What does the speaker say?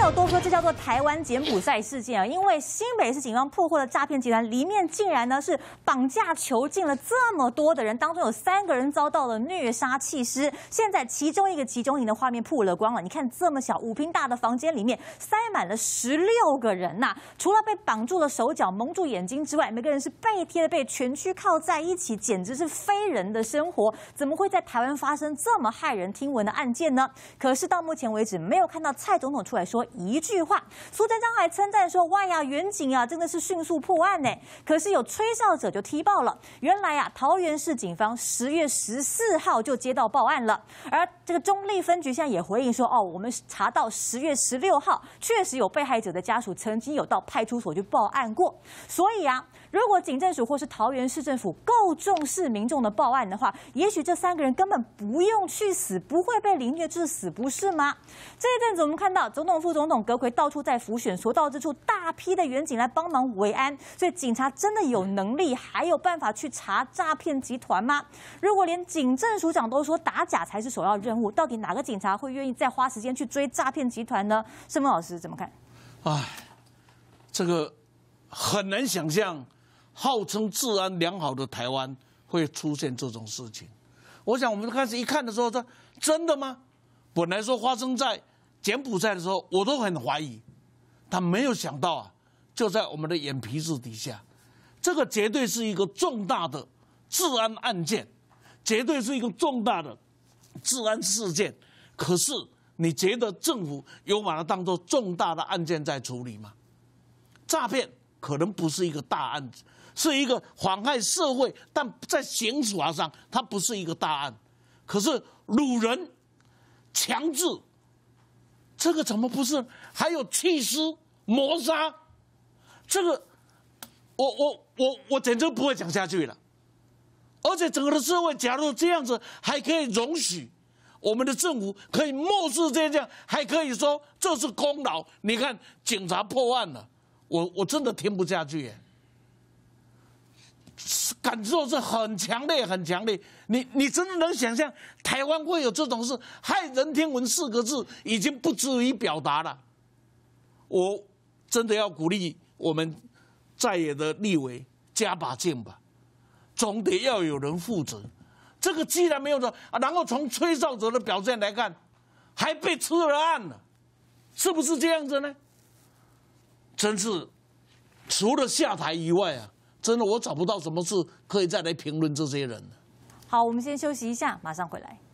有多说，这叫做台湾柬埔寨事件啊！因为新北市警方破获了诈骗集团，里面竟然呢是绑架囚禁了这么多的人，当中有3个人遭到了虐杀弃尸。现在其中一个集中营的画面曝了光了，你看这么小5坪大的房间里面塞满了16个人呐、除了被绑住了手脚、蒙住眼睛之外，每个人是背贴着背，全躯靠在一起，简直是非人的生活。怎么会在台湾发生这么骇人听闻的案件呢？可是到目前为止，没有看到蔡总统出来说一句话。苏贞昌还称赞说：“哇呀，远警啊，真的是迅速破案呢。”可是有吹哨者就踢爆了，原来啊，桃园市警方10月14号就接到报案了，而这个中坜分局现在也回应说：“哦，我们查到10月16号确实有被害者的家属曾经有到派出所去报案过，所以啊。”如果警政署或是桃园市政府够重视民众的报案的话，也许这3个人根本不用去死，不会被凌虐致死，不是吗？这一阵子我们看到总统、副总统阁揆到处在浮选，所到之处大批的远警来帮忙维安，所以警察真的有能力还有办法去查诈骗集团吗？如果连警政署长都说打假才是首要任务，到底哪个警察会愿意再花时间去追诈骗集团呢？盛峰老师怎么看？ 哎，这个很难想象。号称治安良好的台湾会出现这种事情，我想我们开始一看的时候说，真的吗？本来说发生在柬埔寨的时候，我都很怀疑，但没有想到啊，就在我们的眼皮子底下，这个绝对是一个重大的治安案件，绝对是一个重大的治安事件。可是你觉得政府有把它当作重大的案件在处理吗？诈骗可能不是一个大案子。是一个妨害社会，但在刑法上它不是一个大案。可是掳人、强制，这个怎么不是？还有弃尸、谋杀，这个，我简直不会讲下去了。而且整个的社会，假如这样子还可以容许，我们的政府可以漠视这样，还可以说这是功劳。你看警察破案了，我真的听不下去耶。感受是很强烈，很强烈。你真的能想象台湾会有这种事？骇人听闻4个字已经不足以表达了。我真的要鼓励我们在野的立委加把劲吧，总得要有人负责。这个既然没有人，然后从吹哨者的表现来看，还被吃了案了，是不是这样子呢？真是除了下台以外啊。真的，我找不到什么事可以再来评论这些人了。 好，我们先休息一下，马上回来。